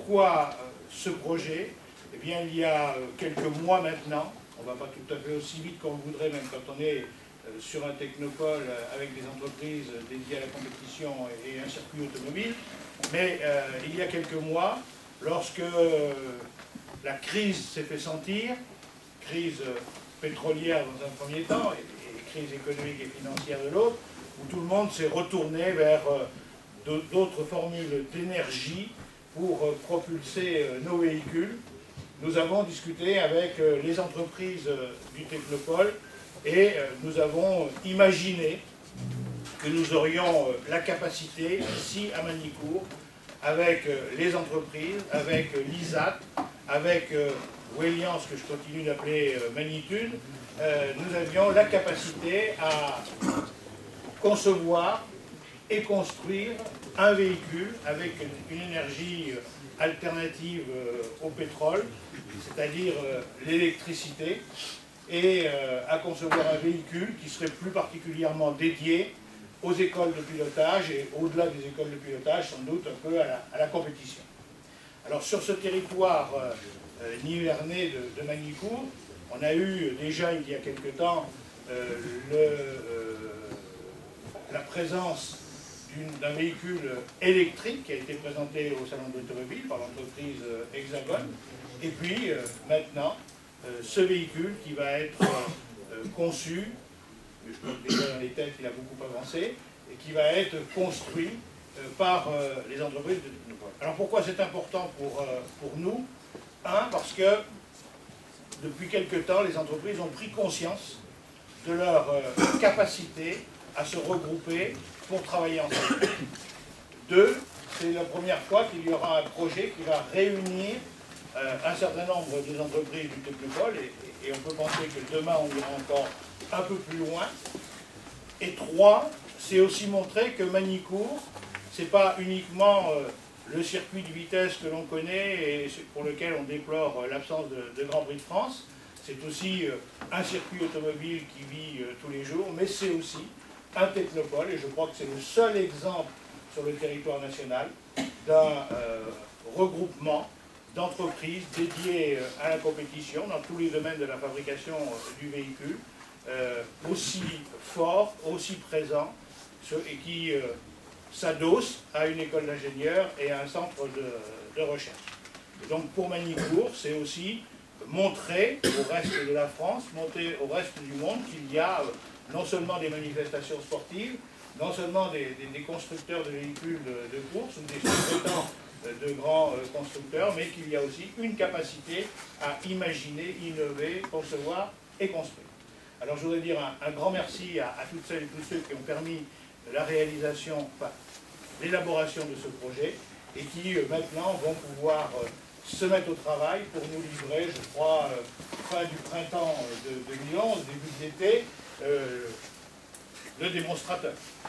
pourquoi ce projet? Eh bien, il y a quelques mois maintenant, on ne va pas tout à fait aussi vite qu'on le voudrait, même quand on est sur un technopole avec des entreprises dédiées à la compétition et un circuit automobile, mais il y a quelques mois, lorsque la crise s'est fait sentir, crise pétrolière dans un premier temps et crise économique et financière de l'autre, où tout le monde s'est retourné vers d'autres formules d'énergie pour propulser nos véhicules. Nous avons discuté avec les entreprises du Technopole et nous avons imaginé que nous aurions la capacité, ici à Magny-Cours, avec les entreprises, avec l'ISAT, avec Welians, que je continue d'appeler Magnitude, nous avions la capacité à concevoir et construire un véhicule avec une énergie alternative au pétrole, c'est-à-dire l'électricité, et à concevoir un véhicule qui serait plus particulièrement dédié aux écoles de pilotage et au-delà des écoles de pilotage, sans doute un peu à la compétition. Alors sur ce territoire nivernais de Magny-Cours, on a eu déjà il y a quelque temps la présence d'un véhicule électrique qui a été présenté au salon de l'automobile par l'entreprise Hexagon, et puis maintenant ce véhicule qui va être conçu, je crois que déjà dans les têtes il a beaucoup avancé, et qui va être construit par les entreprises de Technopole. Alors pourquoi c'est important pour nous? Parce que depuis quelque temps les entreprises ont pris conscience de leur capacité à se regrouper pour travailler ensemble. 2, c'est la première fois qu'il y aura un projet qui va réunir un certain nombre des entreprises du Technopole, et on peut penser que demain on ira encore un peu plus loin. Et 3, c'est aussi montrer que Magny-Cours, ce n'est pas uniquement le circuit de vitesse que l'on connaît et pour lequel on déplore l'absence de Grand Prix de France, c'est aussi un circuit automobile qui vit tous les jours, mais c'est aussi un technopole, et je crois que c'est le seul exemple sur le territoire national d'un regroupement d'entreprises dédiées à la compétition dans tous les domaines de la fabrication du véhicule, aussi fort, aussi présent, et qui s'adosse à une école d'ingénieurs et à un centre de recherche. Et donc pour Magny-Cours, c'est aussi montrer au reste de la France, montrer au reste du monde qu'il y a non seulement des manifestations sportives, non seulement des constructeurs de véhicules de course ou des sous-traitants de grands constructeurs, mais qu'il y a aussi une capacité à imaginer, innover, concevoir et construire. Alors je voudrais dire un grand merci à toutes celles et tous ceux qui ont permis la réalisation, enfin, l'élaboration de ce projet, et qui maintenant vont pouvoir se mettre au travail pour nous livrer, je crois, fin du printemps de 2011, début de l'été, le démonstrateur.